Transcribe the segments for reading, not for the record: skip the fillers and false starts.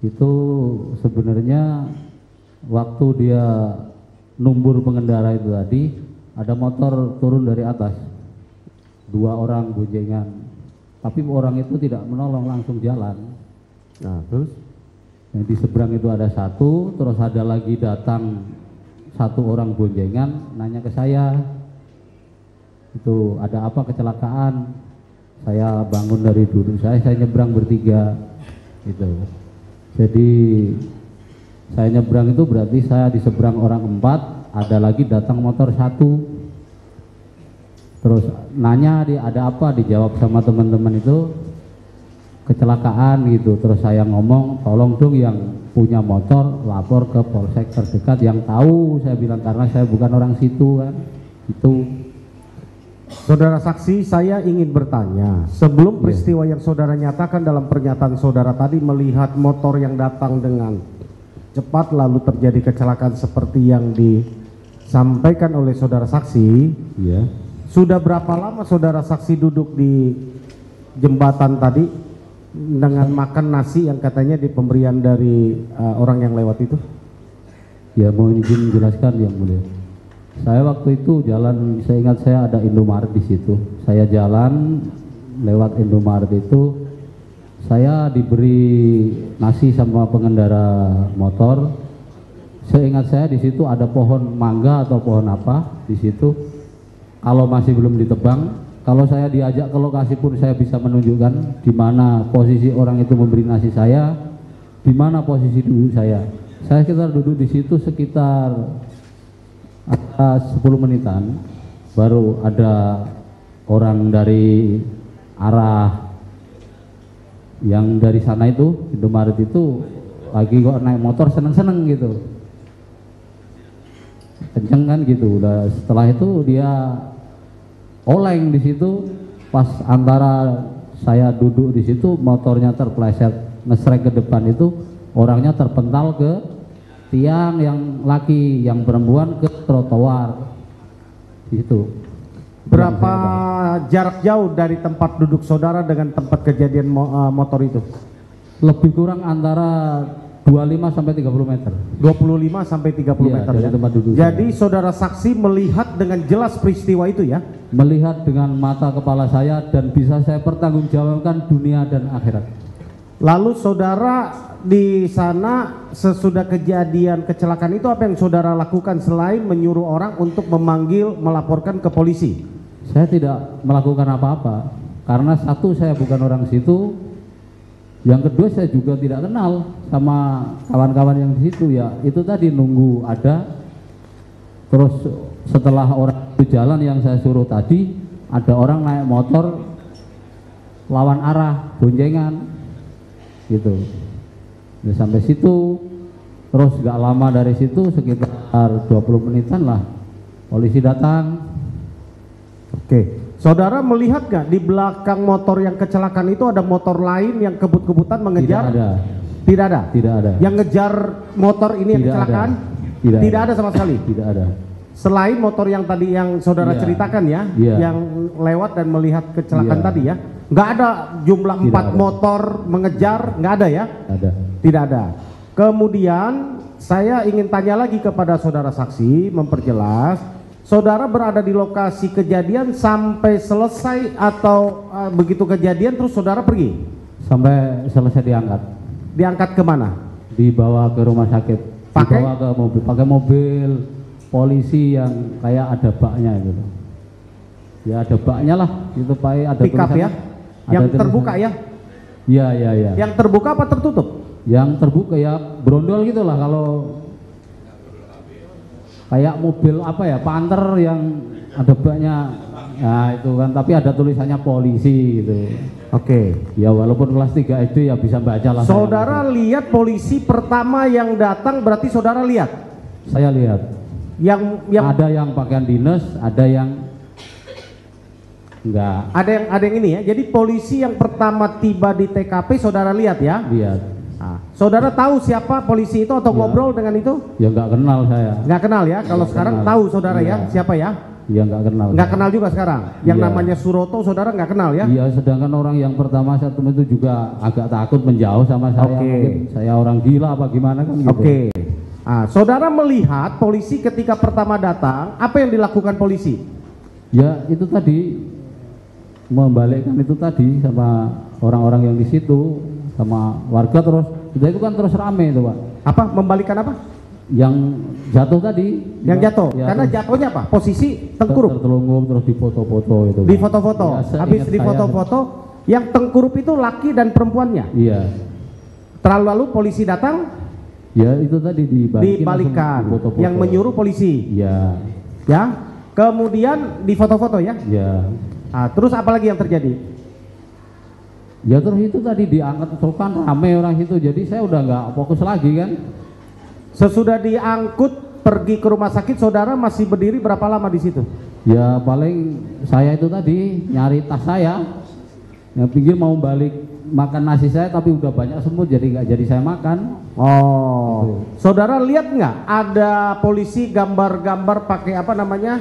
Itu sebenarnya waktu dia numbur pengendara itu tadi, ada motor turun dari atas, 2 orang boncengan, tapi orang itu tidak menolong, langsung jalan. Nah, terus yang di seberang itu ada 1, terus ada lagi datang 1 orang boncengan nanya ke saya, itu ada apa, kecelakaan. Saya bangun dari duduk saya nyebrang bertiga gitu. Jadi saya nyebrang itu berarti saya di seberang orang 4, ada lagi datang motor 1. Terus nanya ada apa, dijawab sama teman-teman itu kecelakaan gitu. Terus saya ngomong, tolong dong yang punya motor lapor ke polsek terdekat yang tahu. Saya bilang karena saya bukan orang situ kan. Itu. Saudara saksi, saya ingin bertanya, sebelum peristiwa yang saudara nyatakan dalam pernyataan saudara tadi melihat motor yang datang dengan cepat lalu terjadi kecelakaan seperti yang disampaikan oleh saudara saksi, sudah berapa lama saudara saksi duduk di jembatan tadi dengan makan nasi yang katanya di pemberian dari orang yang lewat itu? Ya, mau izin menjelaskan yang mulia. Saya waktu itu jalan, saya ingat saya ada Indomaret di situ. Saya jalan lewat Indomaret itu, saya diberi nasi sama pengendara motor. Seingat saya di situ ada pohon mangga atau pohon apa di situ. Kalau masih belum ditebang, kalau saya diajak ke lokasi pun saya bisa menunjukkan di mana posisi orang itu memberi nasi saya, di mana posisi duduk saya. Saya sekitar duduk di situ sekitar 10 menitan, baru ada orang dari arah yang dari sana itu, Indomaret itu lagi kok naik motor seneng-seneng gitu, kenceng kan gitu. Udah setelah itu dia oleng di situ, pas antara saya duduk di situ motornya terpleset ngesrek ke depan, itu orangnya terpental ke tiang, yang laki, yang perempuan ke trotoar itu. Berapa jarak jauh dari tempat duduk saudara dengan tempat kejadian motor itu? Lebih kurang antara 25 sampai 30 meter. 25 sampai 30 meter dari ya? tempat duduk. Jadi saudara saksi melihat dengan jelas peristiwa itu ya? Melihat dengan mata kepala saya dan bisa saya pertanggungjawabkan dunia dan akhirat. Lalu saudara di sana sesudah kejadian kecelakaan itu apa yang saudara lakukan selain menyuruh orang untuk melaporkan ke polisi? Saya tidak melakukan apa-apa karena satu, saya bukan orang situ, yang kedua saya juga tidak kenal sama kawan-kawan yang di situ. Ya itu tadi nunggu ada, terus setelah orang itu jalan yang saya suruh tadi, ada orang naik motor lawan arah boncengan gitu. Nah, sampai situ, terus gak lama dari situ sekitar 20 menitan lah polisi datang. Oke, saudara melihat gak di belakang motor yang kecelakaan itu ada motor lain yang kebut-kebutan mengejar? Tidak ada. Tidak ada? Tidak ada. Yang ngejar motor ini yang kecelakaan? Tidak ada sama sekali? Tidak ada. Selain motor yang tadi yang saudara ceritakan ya, yang lewat dan melihat kecelakaan tadi ya, nggak ada jumlah 4 motor mengejar, nggak ada ya? Ada. Tidak ada. Kemudian saya ingin tanya lagi kepada saudara saksi, memperjelas, saudara berada di lokasi kejadian sampai selesai atau begitu kejadian terus saudara pergi? Sampai selesai diangkat. Diangkat kemana? Dibawa ke rumah sakit. Pakai? Dibawa ke mobil, pakai mobil polisi yang kayak ada baknya gitu. Ya ada baknya lah, itu Pak, ada pick up ya? Yang terbuka ya? Iya, iya, iya. Yang terbuka apa tertutup? Yang terbuka ya, brondol gitulah, kalau kayak mobil apa ya, Panther yang ada baknya. Nah itu kan, tapi ada tulisannya polisi gitu. Oke. Ya walaupun kelas 3 SD ya bisa baca lah. Saudara lihat polisi pertama yang datang, berarti saudara lihat? Saya lihat. Yang ada yang pakaian dinas, ada yang enggak. Ada yang ini ya. Jadi polisi yang pertama tiba di TKP saudara lihat ya? Lihat. Nah, saudara tahu siapa polisi itu atau ngobrol dengan itu? Ya nggak kenal saya. Nggak kenal ya. Kalau sekarang tahu saudara ya siapa ya? Iya, nggak kenal. Nggak kenal juga sekarang. Yang Iya. namanya Suroto saudara nggak kenal ya? Iya, sedangkan orang yang pertama saya temui itu juga agak takut menjauh sama saya. Oke. Mungkin saya orang gila apa gimana kan gitu. Oke. Ah, saudara melihat polisi ketika pertama datang, apa yang dilakukan polisi? Ya itu tadi, membalikkan itu tadi sama orang-orang yang di situ, sama warga terus. Sudah itu kan terus rame itu Pak. Apa? Membalikan apa? Yang jatuh tadi. Yang jatuh. Ya, Karena terus jatuhnya apa? Posisi tengkurap. tertelungkup terus difoto-foto itu. Di Pak. foto-foto. Ya, seingat Habis di saya- foto-foto, yang tengkurup itu laki dan perempuannya. Iya. Lalu polisi datang, Ya itu tadi dibalikan. langsung difoto-foto. Yang menyuruh polisi. Iya. Ya. Kemudian di foto-foto ya. Ya. Ah, terus apa lagi yang terjadi? Ya terus itu tadi diangkat terus kan rame orang situ, jadi saya udah nggak fokus lagi kan. Sesudah diangkut pergi ke rumah sakit, saudara masih berdiri berapa lama di situ? Ya paling saya itu tadi nyari tas saya, yang pikir mau balik makan nasi saya tapi udah banyak semut jadi nggak jadi saya makan. Oh, saudara lihat nggak ada polisi gambar-gambar pakai apa namanya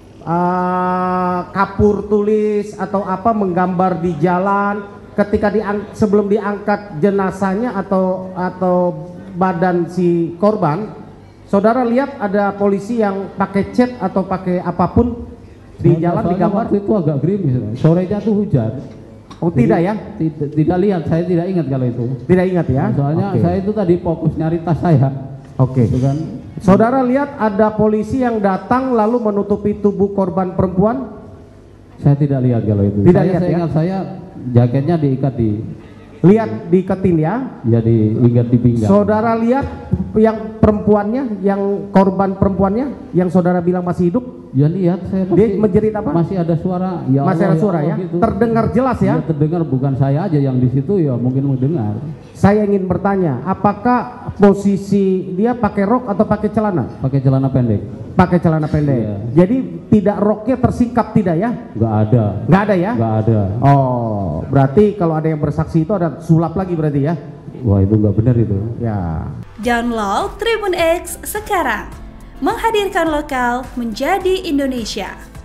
kapur tulis atau apa menggambar di jalan ketika sebelum diangkat jenazahnya atau badan si korban, saudara lihat ada polisi yang pakai cat atau pakai apapun di jalan Soalnya digambar? waktu itu agak gerimis, sorenya tuh hujan. Oh tidak ya? Tidak lihat, saya tidak ingat kalau itu. Tidak ingat ya? Soalnya Oke. saya itu tadi fokus nyari tas saya. Oke. Itu kan. Saudara lihat ada polisi yang datang lalu menutupi tubuh korban perempuan? Saya tidak lihat kalau itu. Tidak saya lihat, ya? ingat saya jaketnya diikat di, Lihat diiketin ya? ya diikat di pinggang. Saudara lihat yang perempuannya, yang korban perempuannya, yang saudara bilang masih hidup? Ya lihat saya Dia menjerit apa? Masih ada suara. Ya Masih Allah, ada suara Allah, ya? gitu. Terdengar jelas ya? Ya terdengar, bukan saya aja yang di situ ya mungkin mendengar. Saya ingin bertanya, apakah posisi dia pakai rok atau pakai celana? Pakai celana pendek. Pakai celana pendek. Iya. Jadi tidak roknya tersingkap tidak ya? Nggak ada. Nggak ada ya? Nggak ada. Oh, berarti kalau ada yang bersaksi itu ada sulap lagi berarti ya? Wah itu nggak benar itu. Ya. Download Tribun X sekarang. Menghadirkan lokal menjadi Indonesia.